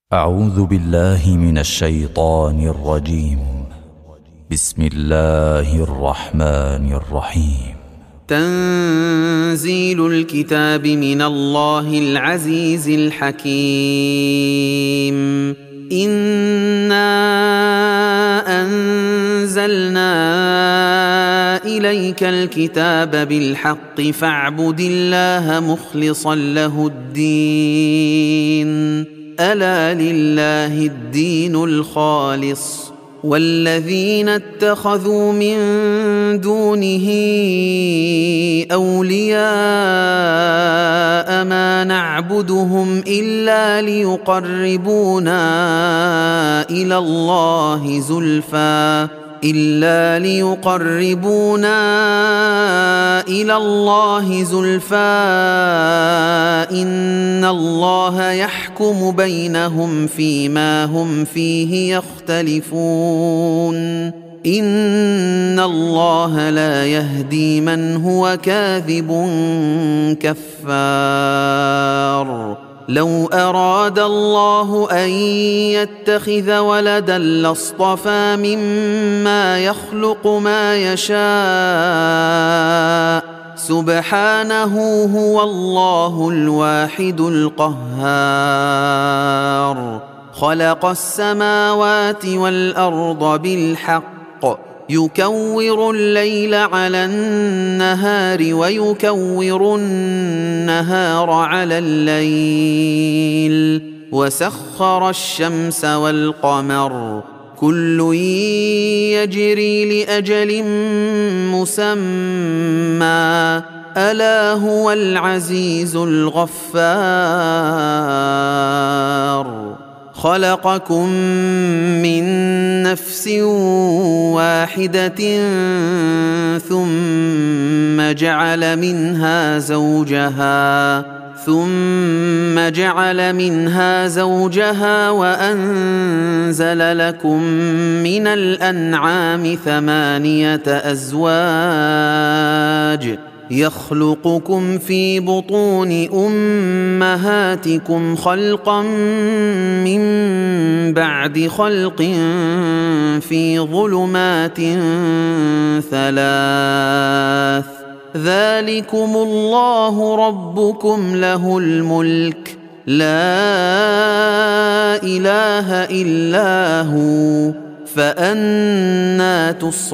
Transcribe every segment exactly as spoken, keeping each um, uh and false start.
أعوذ بالله من الشيطان الرجيم. بسم الله الرحمن الرحيم. تنزيل الكتاب من الله العزيز الحكيم. إنا أنزلنا إليك الكتاب بالحق فاعبد الله مخلصا له الدين. ألا لله الدين الخالص والذين اتخذوا من دونه أولياء ما نعبدهم إلا ليقربونا إلى الله زلفى إلا ليقربونا إلى الله زلفى إن الله يحكم بينهم فيما هم فيه يختلفون. إن الله لا يهدي من هو كاذب كفار. لو أراد الله أن يتخذ ولدا لاصطفى مما يخلق ما يشاء سبحانه هو الله الواحد القهار. خلق السماوات والأرض بالحق يكور الليل على النهار ويكور النهار على الليل وسخر الشمس والقمر كل يجري لأجل مسمى ألا هو العزيز الغفار. خلقكم من نفس واحدة ثم جعل منها زوجها ثم جعل منها زوجها وأنزل لكم من الأنعام ثمانية أزواج يخلقكم في بطون أمهاتكم خلقا من بعد خلق في ظلمات ثلاث ذلكم الله ربكم له الملك لا إله إلا هو فأنى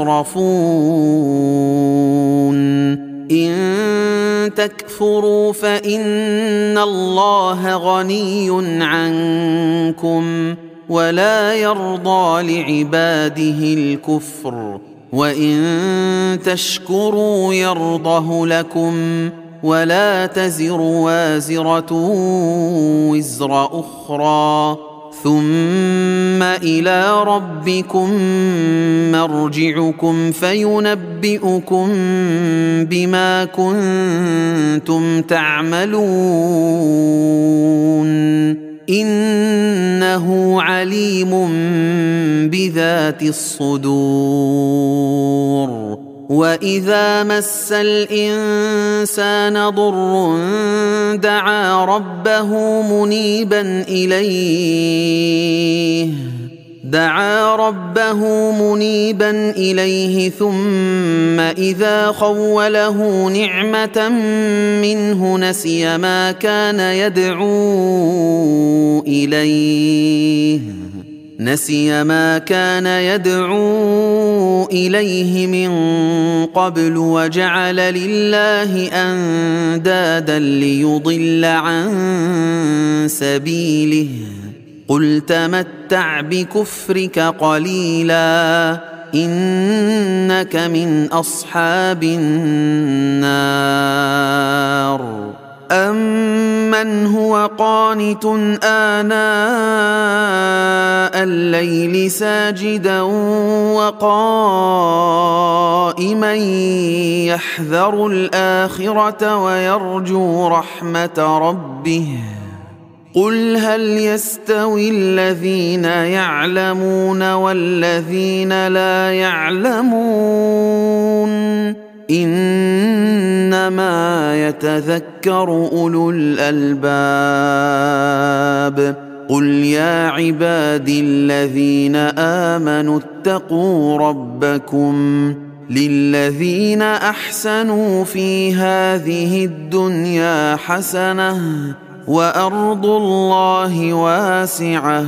تصرفون. إن تكفروا فإن الله غني عنكم ولا يرضى لعباده الكفر وإن تشكروا يرضه لكم ولا تزر وازرة وزر أخرى ثم إلى ربكم مرجعكم فينبئكم بما كنتم تعملون إنه عليم بذات الصدور. وإذا مس الإنسان ضر دعا ربه منيبا إليه دعا ربه منيبا إليه ثم إذا خوله نعمة منه نسي ما كان يدعو إليه نسي ما كان يدعو إليه من قبل وجعل لله أندادا ليضل عن سبيله قل تمتع بكفرك قليلا إنك من أصحاب النار. أمن هو قانت آناء الليل ساجدا وقائما يحذر الآخرة ويرجو رحمة ربه قل هل يستوي الذين يعلمون والذين لا يعلمون إنما يتذكر أولو الألباب قل يا عبادي الذين آمنوا اتقوا ربكم للذين أحسنوا في هذه الدنيا حسنة وأرض الله واسعة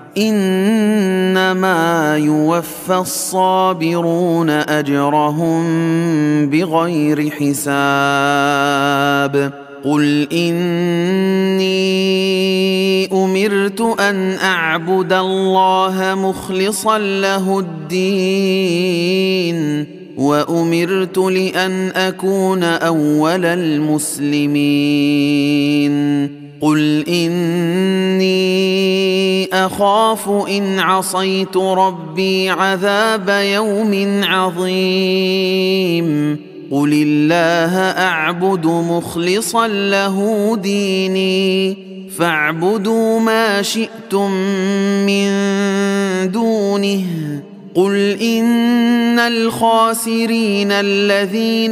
إنما يوفى الصابرون أجرهم بغير حساب قل إني أمرت أن أعبد الله مخلصا له الدين وأمرت لأن أكون أول المسلمين قل إني أخاف إن عصيت ربي عذاب يوم عظيم قل الله أعبد مخلصا له ديني فاعبدوا ما شئتم من دونه قل إن الخاسرين الذين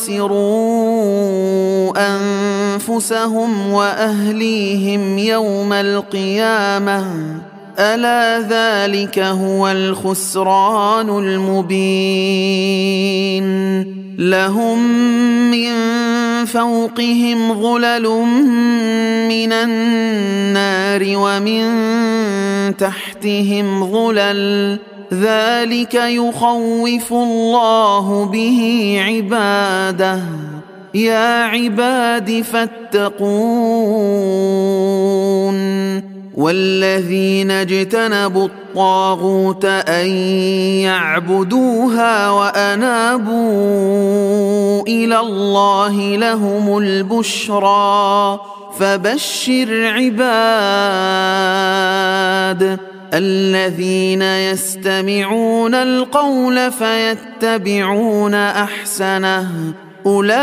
خسروا أنفسهم وأهليهم يوم القيامة ألا ذلك هو الخسران المبين لهم من فوقهم ظلل من النار ومن تحتهم ظلل ذلك يخوف الله به عباده يا عباد فاتقون والذين اجتنبوا الطاغوت أن يعبدوها وأنابوا إلى الله لهم البشرى فبشر عباد الذين يستمعون القول فيتبعون أحسنه أولئك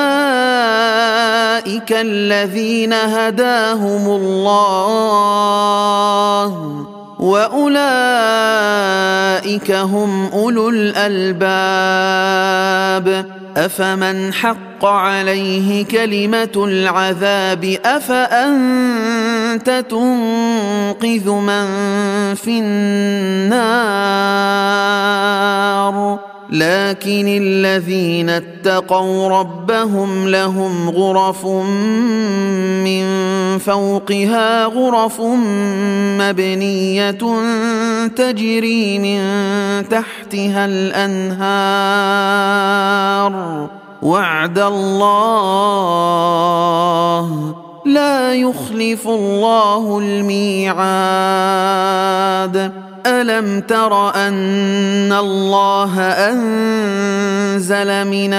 الذين هداهم الله وأولئك هم أولو الألباب أفمن حق عليه كلمة العذاب أفأنت تنقذ من في النار لكن الذين اتقوا ربهم لهم غرف من فوقها غرف مبنية تجري من تحتها الأنهار وعد الله لا يخلف الله الميعاد ألم تر أن الله أنزل من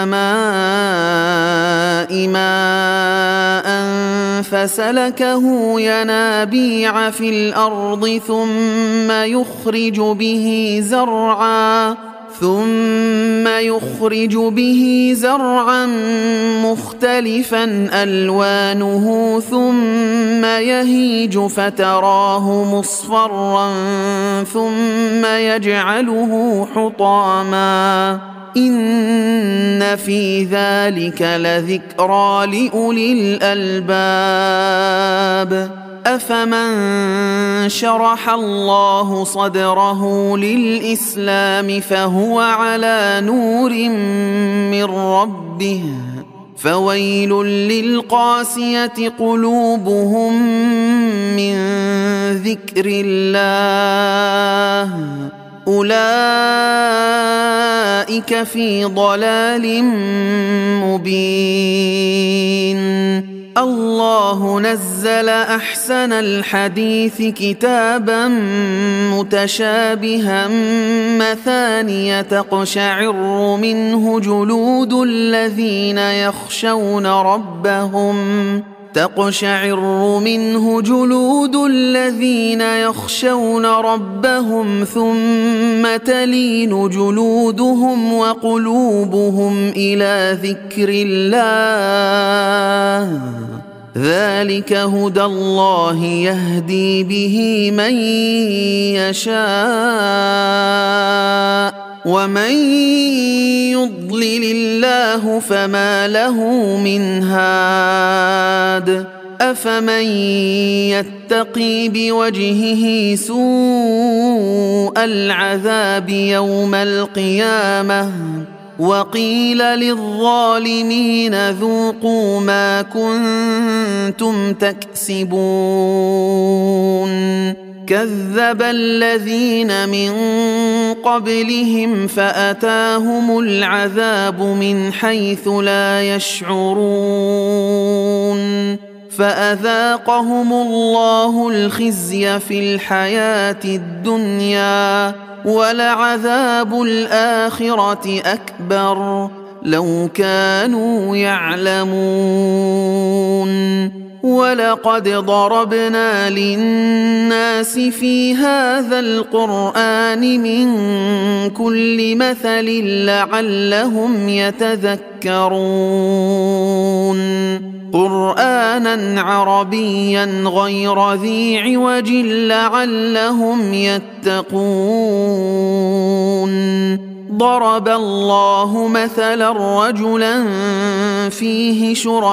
السماء ماء فسلكه ينابيع في الأرض ثم يخرج به زرعا ثم يخرج به زرعا مختلفا ألوانه ثم يهيج فتراه مصفرا ثم يجعله حطاما إن في ذلك لذكرى لأولي الألباب أفمن شرح الله صدره للإسلام فهو على نور من ربه فويل للقاسية قلوبهم من ذكر الله أولئك في ضلال مبين الله نزل أحسن الحديث كتابا متشابها مثانية تقشعر منه جلود الذين يخشون ربهم تقشعر منه جلود الذين يخشون ربهم ثم تلين جلودهم وقلوبهم إلى ذكر الله ذلك هدى الله يهدي به من يشاء ومن يضلل الله فما له من هاد أفمن يتقي بوجهه سوء العذاب يوم القيامة وقيل للظالمين ذوقوا ما كنتم تكسبون كذب الذين من قبلهم فأتاهم العذاب من حيث لا يشعرون فأذاقهم الله الخزي في الحياة الدنيا ولعذاب الآخرة أكبر لو كانوا يعلمون ولقد ضربنا للناس في هذا القرآن من كل مثل لعلهم يتذكرون قرآنا عربيا غير ذي عوج لعلهم يتقون ضرب الله مثلا رجلا فيه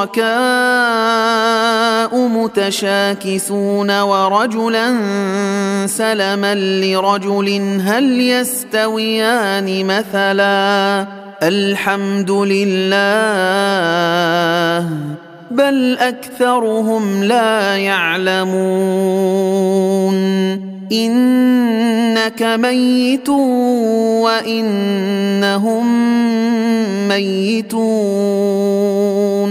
شركاء متشاكسون ورجلا سلما لرجل هل يستويان مثلا الحمد لله بل أكثرهم لا يعلمون إنك ميت وإنهم ميتون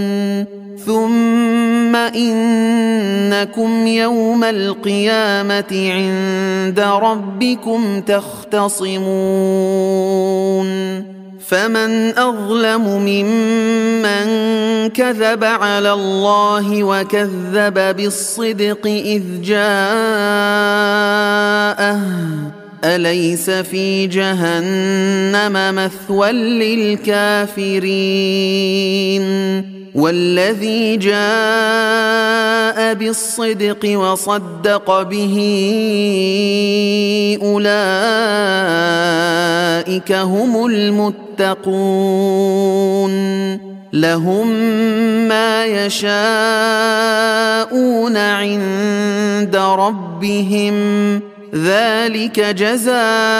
ثم إنكم يوم القيامة عند ربكم تختصمون فمن أظلم ممن كذب على الله وكذب بالصدق إذ جاءه أليس في جهنم مثوى للكافرين والذي جاء بالصدق وصدق به أولئك هم المتقون لهم ما يشاءون عند ربهم ذلك جزاء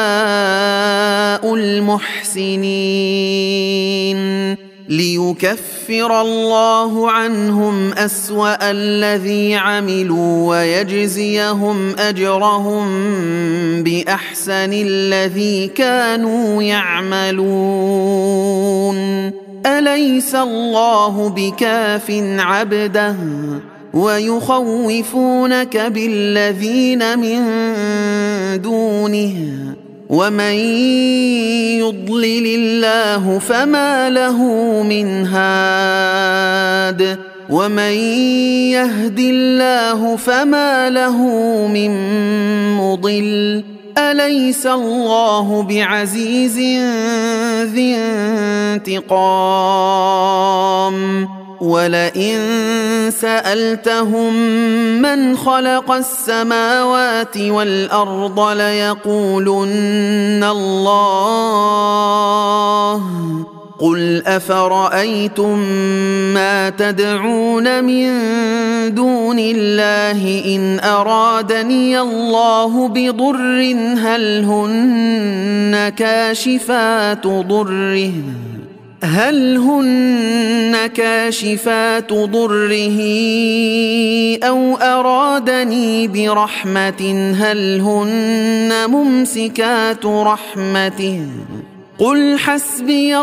المحسنين ليكفر الله عنهم أسوأ الذي عملوا ويجزيهم أجرهم بأحسن الذي كانوا يعملون أليس الله بكاف عبده ويخوفونك بالذين من دونه ومن يضلل الله فما له من هاد ومن يهد الله فما له من مضل أليس الله بعزيز ذي انتقام ولئن سألتهم من خلق السماوات والأرض ليقولن الله قل أفرأيتم ما تدعون من دون الله إن أرادني الله بضر هل هن كاشفات ضره هل هن كاشفات ضره أو أرادني برحمة هل هن ممسكات رحمته قل حسبي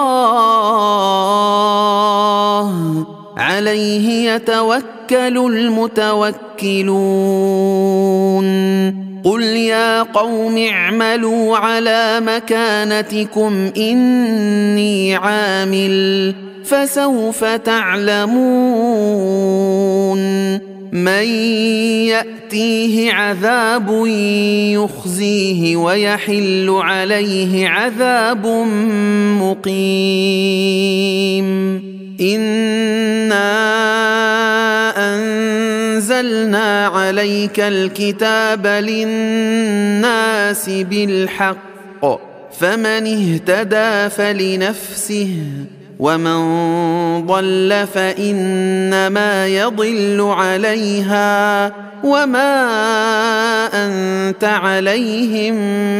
الله عليه يتوكل المتوكلون قل يا قوم اعملوا على مكانتكم إني عامل فسوف تعلمون من يأتيه عذاب يخزيه ويحل عليه عذاب مقيم إنا أنزلنا عليك الكتاب للناس بالحق فمن اهتدى فلنفسه ومن ضل فإنما يضل عليها وما أنت عليهم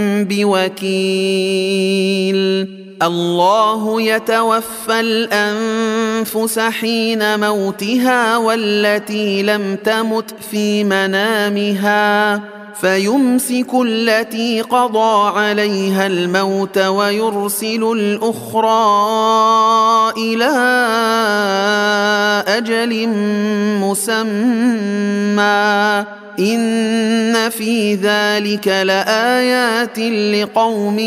بوكيل. الله يتوفى الأنفس حين موتها والتي لم تمت في منامها فيمسك التي قضى عليها الموت ويرسل الأخرى إلى أجل مسمى إن في ذلك لآيات لقوم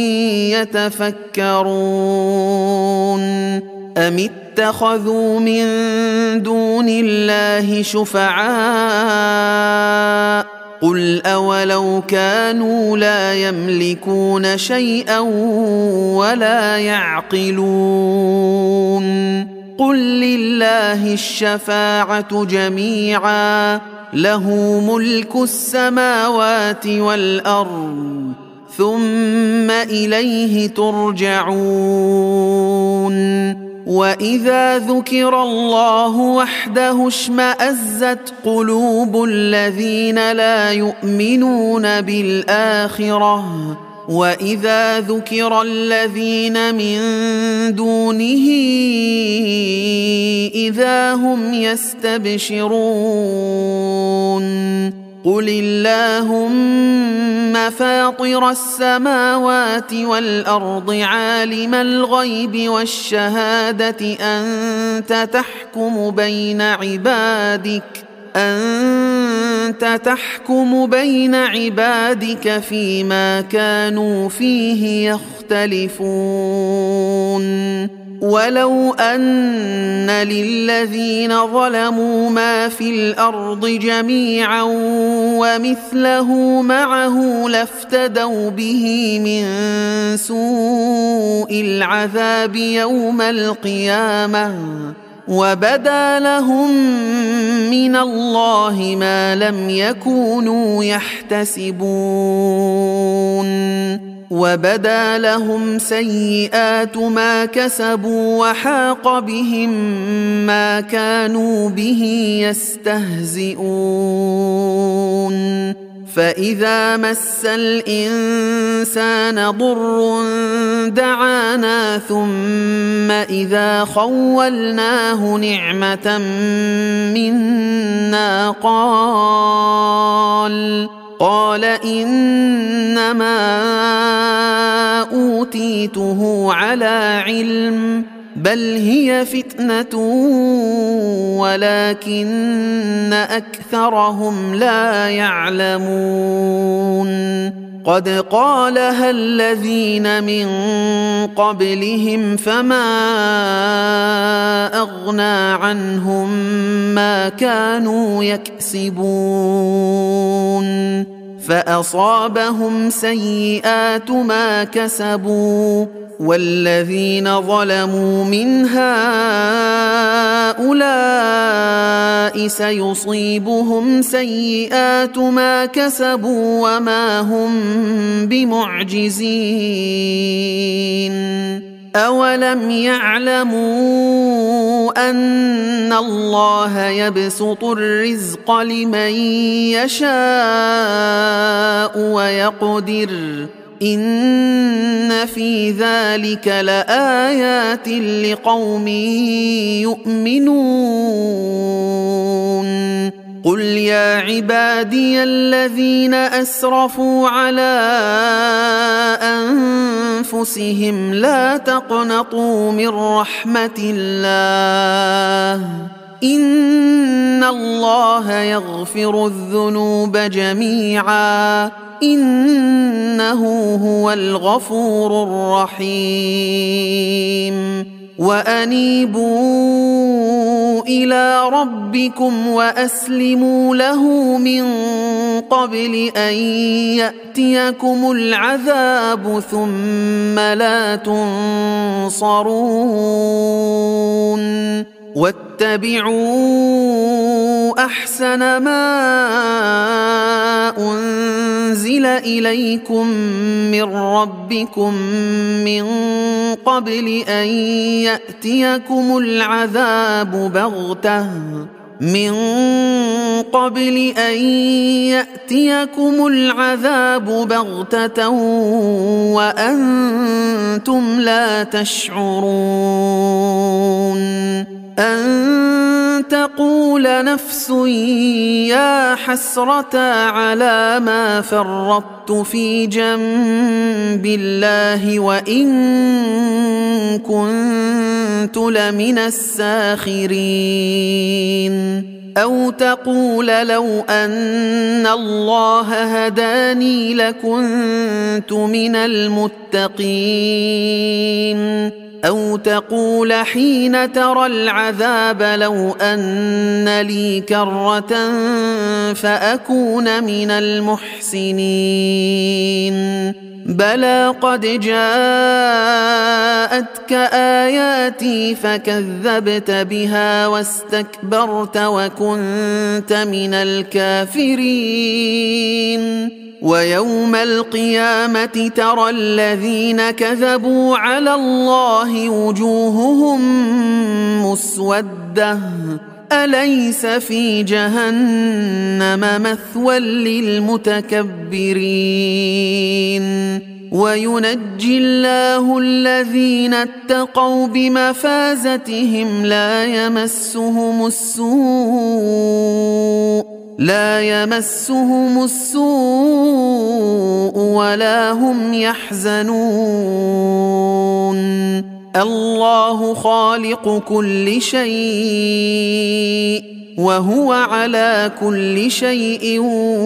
يتفكرون. أم اتخذوا من دون الله شفعاء قل أولو كانوا لا يملكون شيئا ولا يعقلون قل لله الشفاعة جميعا له ملك السماوات والأرض ثم إليه ترجعون. وإذا ذكر الله وحده اشمأزت قلوب الذين لا يؤمنون بالآخرة وإذا ذكر الذين من دونه إذا هم يستبشرون. قل اللهم فاطر السماوات والأرض عالم الغيب والشهادة أنت تحكم بين عبادك أنت تحكم بين عبادك فيما كانوا فيه يختلفون. ولو أن للذين ظلموا ما في الأرض جميعا ومثله معه لافتدوا به من سوء العذاب يوم القيامة وبدا لهم من الله ما لم يكونوا يحتسبون. وبدا لهم سيئات ما كسبوا وحاق بهم ما كانوا به يستهزئون. فإذا مس الإنسان ضر دعانا ثم إذا خولناه نعمة منا قال قال إنما أوتيته على علم بل هي فتنة ولكن أكثرهم لا يعلمون. قد قالها الذين من قبلهم فما أغنى عنهم ما كانوا يكسبون فأصابهم سيئات ما كسبوا والذين ظلموا من هؤلاء سيصيبهم سيئات ما كسبوا وما هم بمعجزين. أولم يعلموا أن الله يبسط الرزق لمن يشاء ويقدر إن في ذلك لآيات لقوم يؤمنون. قل يا عبادي الذين أسرفوا على أنفسهم لا تقنطوا من رحمة الله إن الله يغفر الذنوب جميعا إنه هو الغفور الرحيم. وأنيبوا إلى ربكم وأسلموا له من قبل أن يأتيكم العذاب ثم لا تنصرون. واتبعوا أحسن ما أنزل أنزل إليكم من ربكم من قبل أن يأتيكم العذاب بغتة من قبل أن يأتيكم العذاب بغتة وأنتم لا تشعرون أن تقول نفس يا حسرة على ما فرطت في جنب الله وإن كنت لمن الساخرين أو تقول لو أن الله هداني لكنت من المتقين أو تقول حين ترى العذاب لو أن لي كرة فأكون من المحسنين بلى قد جاءتك آياتي فكذبت بها واستكبرت وكنت من الكافرين ويوم القيامة ترى الذين كذبوا على الله وجوههم مسودة أليس في جهنم مثوى للمتكبرين وينجي الله الذين اتقوا بمفازتهم لا يمسهم السوء لا يمسهم السوء ولا هم يحزنون الله خالق كل شيء وهو على كل شيء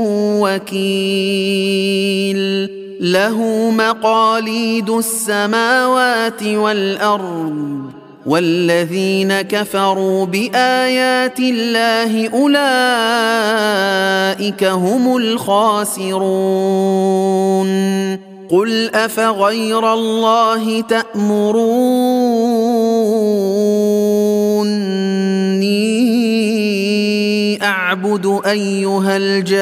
وكيل له مقاليد السماوات والأرض والذين كفروا بآيات الله أولئك هم الخاسرون قل أفغير الله تأمروني أعبد أيها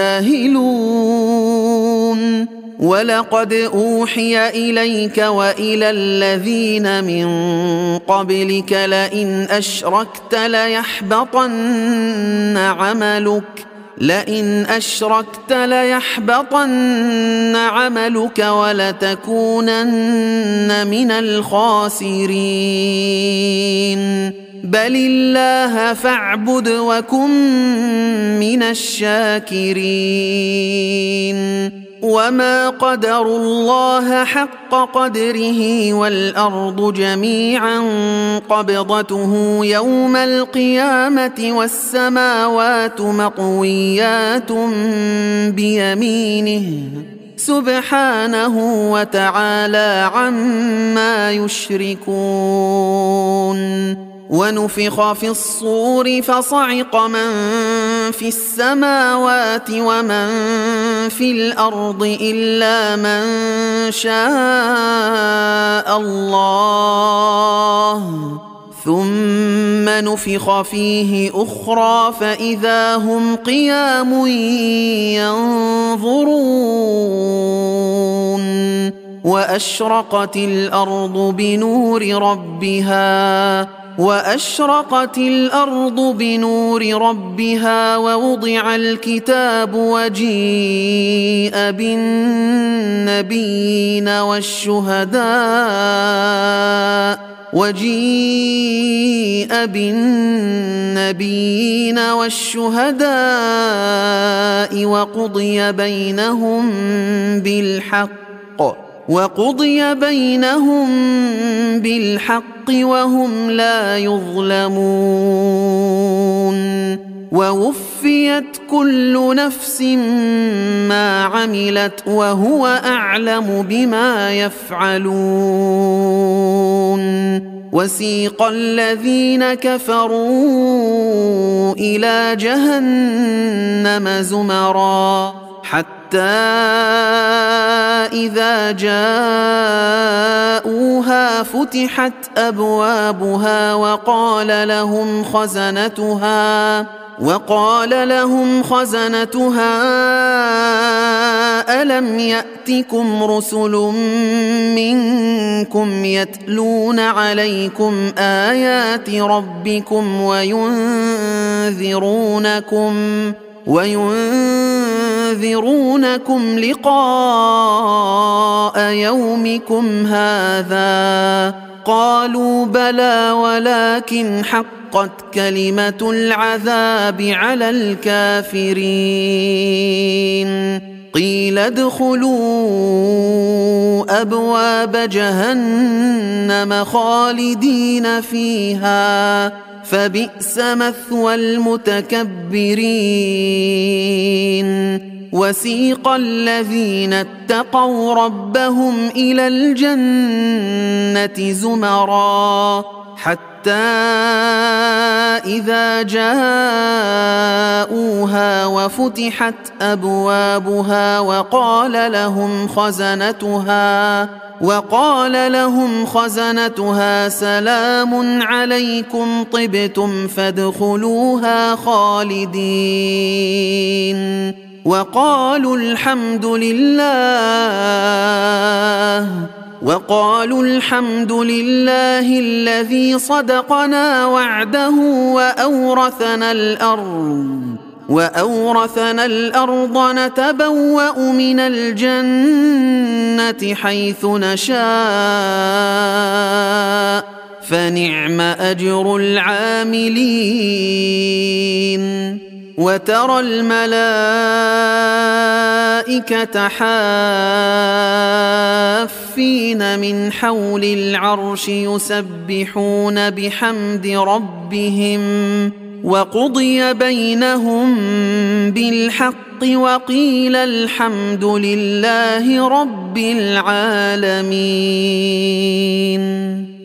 الجاهلون ولقد أوحي إليك وإلى الذين من قبلك لئن أشركت ليحبطن عملك لئن أشركت ليحبطن عملك ولتكونن من الخاسرين بل الله فاعبد وكن من الشاكرين وما قدروا الله حق قدره والأرض جميعا قبضته يوم القيامة والسماوات مطويات بيمينه سبحانه وتعالى عما يشركون ونفخ في الصور فصعق من في السماوات ومن في الأرض إلا من شاء الله ثم نفخ فيه أخرى فإذا هم قيام ينظرون وأشرقت الأرض بنور ربها وأشرقت الأرض بنور ربها ووضع الكتاب وجيء بالنبيين والشهداء وجيء بالنبيين والشهداء وقضي بينهم بالحق وقضي بينهم بالحق وهم لا يظلمون ووفيت كل نفس ما عملت وهو أعلم بما يفعلون وسيق الذين كفروا إلى جهنم زمرا حتى إذا جاءوها فتحت أبوابها وقال لهم خزنتها وقال لهم خزنتها ألم يأتكم رسل منكم يتلون عليكم آيات ربكم وينذرونكم وينذرونكم لقاء يومكم هذا؟ قالوا بلى ولكن حقت كلمة العذاب على الكافرين. قيل ادخلوا أبواب جهنم خالدين فيها فبئس مثوى المتكبرين. وسيق الذين اتقوا ربهم إلى الجنة زمرا حتى إذا جاءوها وفتحت أبوابها وقال لهم خزنتها وقال لهم خزنتها سلام عليكم طبتم فادخلوها خالدين. وقالوا الحمد لله وقالوا الحمد لله الذي صدقنا وعده وأورثنا الأرض وأورثنا الأرض نتبوأ من الجنة حيث نشاء فنعم أجر العاملين. وترى الملائكة حافين من حول العرش يسبحون بحمد ربهم وقضي بينهم بالحق وقيل الحمد لله رب العالمين.